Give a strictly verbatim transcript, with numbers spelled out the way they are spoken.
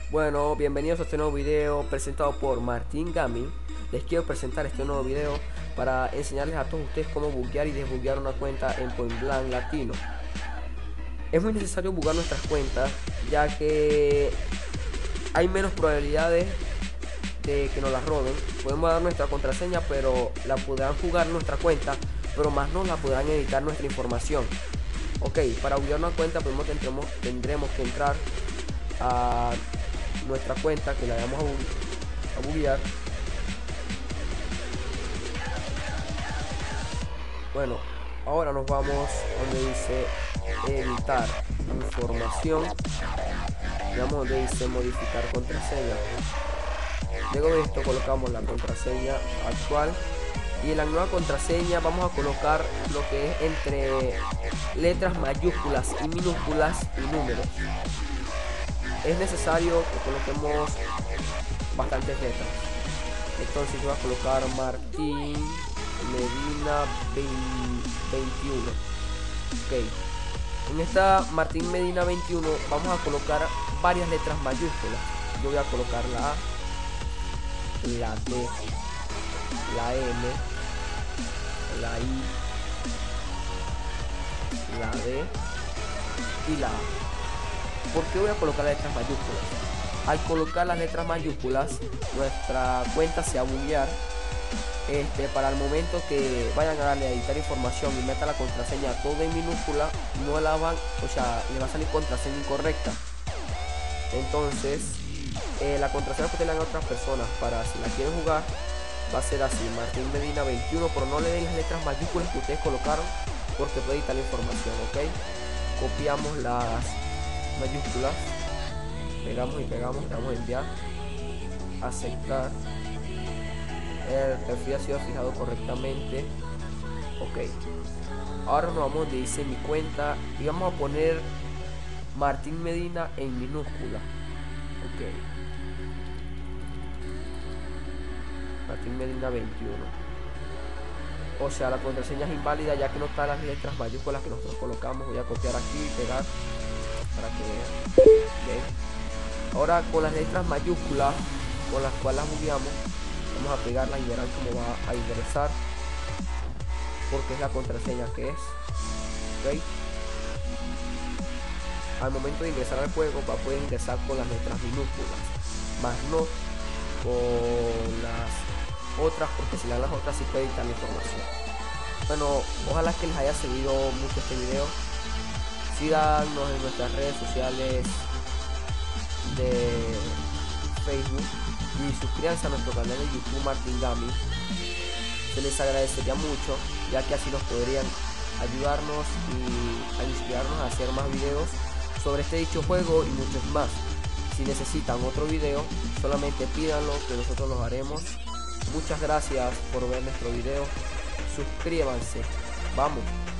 Bueno, bienvenidos a este nuevo video presentado por Martín Gaming. Les quiero presentar este nuevo video para enseñarles a todos ustedes cómo buguear y desbuguear una cuenta en Point Blank Latino. Es muy necesario buguear nuestras cuentas, ya que hay menos probabilidades de que nos las roben. Podemos dar nuestra contraseña, pero la podrán jugar nuestra cuenta, pero más no la podrán editar nuestra información. Ok, para buguear una cuenta primero tendremos, tendremos que entrar a nuestra cuenta, que la vamos a, bu a buguear. Bueno, ahora nos vamos donde dice editar información, vamos donde dice modificar contraseña. Luego de esto colocamos la contraseña actual, y en la nueva contraseña vamos a colocar lo que es entre letras mayúsculas y minúsculas y números. Es necesario que coloquemos bastantes letras. Entonces yo voy a colocar Martín Medina veintiuno. Ok, en esta Martín Medina veintiuno vamos a colocar varias letras mayúsculas. Yo voy a colocar la A, la D, la M, la I, la D y la A. ¿Por qué voy a colocar las letras mayúsculas? Al colocar las letras mayúsculas, nuestra cuenta se va a buguear. Este, para el momento que vayan a darle a editar información y meta la contraseña todo en minúscula, no la van, o sea, le va a salir contraseña incorrecta. Entonces, eh, la contraseña que tengan otras personas para si la quieren jugar va a ser así: Martín Medina veintiuno, pero no le den las letras mayúsculas que ustedes colocaron, porque puede editar la información. Ok, copiamos las mayúsculas, pegamos y pegamos, le damos a enviar, aceptar, el perfil ha sido fijado correctamente. Ok, ahora nos vamos donde dice mi cuenta y vamos a poner Martín Medina en minúscula. Ok, Martín Medina veintiuno, o sea, la contraseña es inválida ya que no están las letras mayúsculas que nosotros colocamos. Voy a copiar aquí y pegar para que vean. Bien. Ahora con las letras mayúsculas con las cuales las bugueamos, vamos a pegarlas y verán cómo va a ingresar, porque es la contraseña que es. ¿Okay? Al momento de ingresar al juego va a poder ingresar con las letras minúsculas, más no con las otras, porque si le dan las otras sí puede editar la información. Bueno, ojalá que les haya servido mucho este video. Síganos en nuestras redes sociales de Facebook y suscríbanse a nuestro canal de YouTube Martín Gaming. Se les agradecería mucho, ya que así nos podrían ayudarnos y a inspirarnos a hacer más videos sobre este dicho juego y muchos más. Si necesitan otro video, solamente pídanlo, que nosotros los haremos. Muchas gracias por ver nuestro video. Suscríbanse. Vamos.